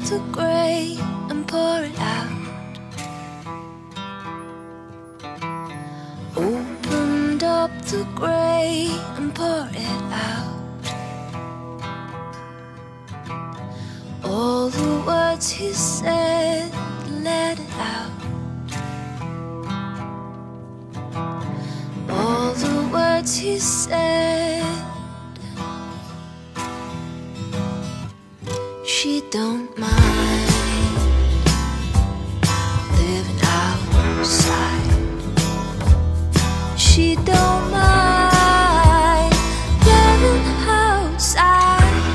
the grate and pour it out. Opened up the grate and pour it out. All the words he said, let it out. All the words he said. She don't mind living outside. She don't mind living outside.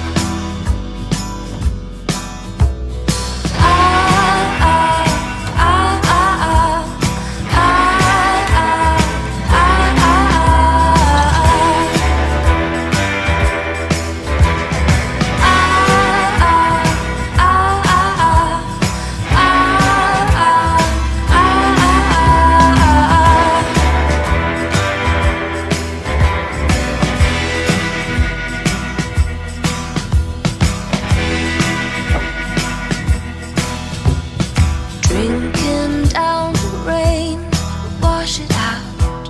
Drinking down the rain, wash it out.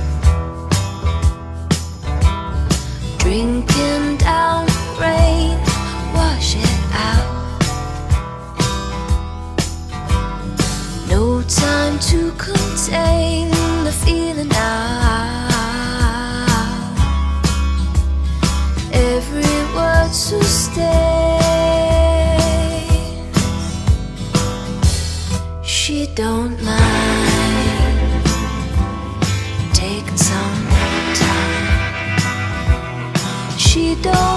Drinking down the rain, wash it out. No time to contain the feeling now. Every word sustained. She don't mind taking some time. She don't